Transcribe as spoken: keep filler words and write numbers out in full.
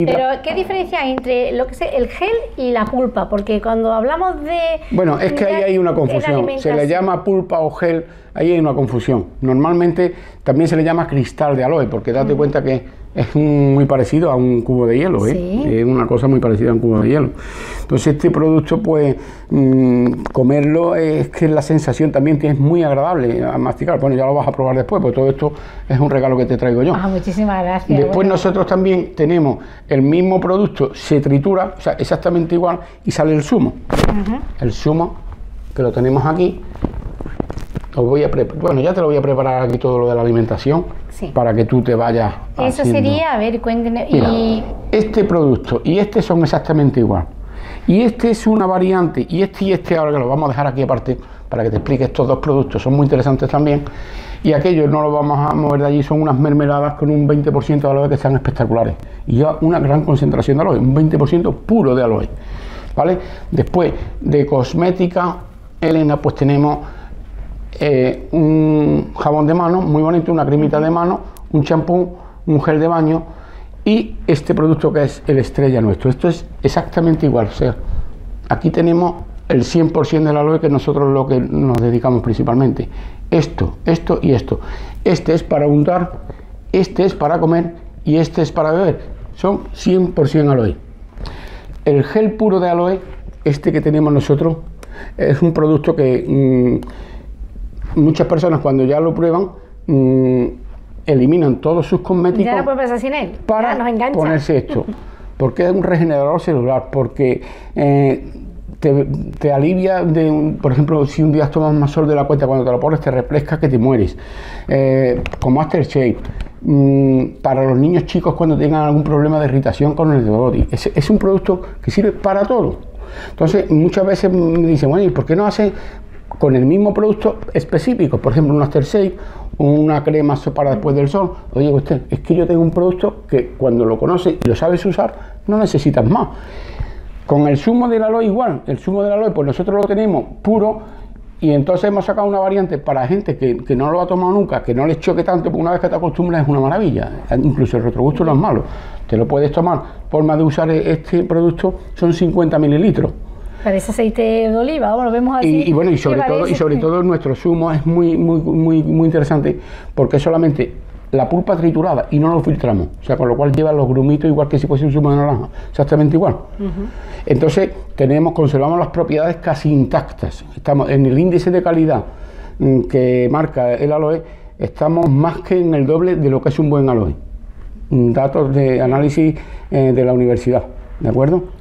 Pero, ¿qué diferencia hay entre lo que es el gel y la pulpa? Porque cuando hablamos de... Bueno, es que ahí hay una confusión. Se le llama pulpa o gel, ahí hay una confusión. Normalmente también se le llama cristal de aloe, porque date uh-huh. cuenta que es un, muy parecido a un cubo de hielo, ¿eh? Sí. Es una cosa muy parecida a un cubo de hielo. Entonces este producto, pues, mmm, comerlo es que la sensación también es muy agradable a masticar. Bueno, ya lo vas a probar después, porque todo esto es un regalo que te traigo yo. Ah, muchísimas gracias. Después bueno. nosotros también tenemos el mismo producto, se tritura, o sea, exactamente igual, y sale el zumo. Uh-huh. El zumo, que lo tenemos aquí. Os voy a bueno, ya te lo voy a preparar aquí todo lo de la alimentación, sí. para que tú te vayas Eso haciendo. Sería, a ver, cuénteme. Mira, y... este producto y este son exactamente igual. Y este es una variante, y este y este ahora que lo vamos a dejar aquí aparte, para que te explique estos dos productos, son muy interesantes también. Y aquellos no los vamos a mover de allí, son unas mermeladas con un veinte por ciento de aloe que están espectaculares. Y ya una gran concentración de aloe, un veinte por ciento puro de aloe. ¿Vale? Después, de cosmética, Elena, pues tenemos... Eh, un jabón de mano muy bonito, una cremita de mano, un champú, un gel de baño y este producto que es el estrella nuestro. Esto es exactamente igual, o sea, aquí tenemos el cien por ciento del aloe, que nosotros lo que nos dedicamos principalmente. Esto, esto y esto. Este es para untar, este es para comer y este es para beber. Son cien por ciento aloe. El gel puro de aloe, este que tenemos nosotros, es un producto que... Mmm, muchas personas cuando ya lo prueban mmm, eliminan todos sus cosméticos ya no puedes pasar sin él, para nos engancha. Ponerse esto, porque es un regenerador celular, porque eh, te, te alivia de, un, por ejemplo, si un día tomas más sol de la cuenta, cuando te lo pones te refresca que te mueres, eh, como Aftershave, mmm, para los niños chicos cuando tengan algún problema de irritación con el body, es, es un producto que sirve para todo. Entonces muchas veces me dicen, bueno, ¿y por qué no hace con el mismo producto específico? Por ejemplo, un aftershave, una crema para después del sol. Oye, usted, es que yo tengo un producto que cuando lo conoces y lo sabes usar, no necesitas más. Con el zumo del aloe igual, el zumo del aloe, pues nosotros lo tenemos puro y entonces hemos sacado una variante para gente que, que no lo ha tomado nunca, que no les choque tanto, porque una vez que te acostumbras es una maravilla. Incluso el retrogusto no es malo. Te lo puedes tomar, forma de usar este producto son cincuenta mililitros. Parece aceite de oliva, vamos, lo vemos así. Y, y bueno, y sobre todo, y sobre todo nuestro zumo es muy, muy, muy, muy interesante, porque es solamente la pulpa triturada y no lo filtramos. O sea, con lo cual lleva los grumitos igual que si fuese un zumo de naranja, exactamente igual. Uh-huh. Entonces, tenemos, conservamos las propiedades casi intactas. Estamos en el índice de calidad que marca el aloe, estamos más que en el doble de lo que es un buen aloe. Datos de análisis eh, de la universidad, ¿de acuerdo?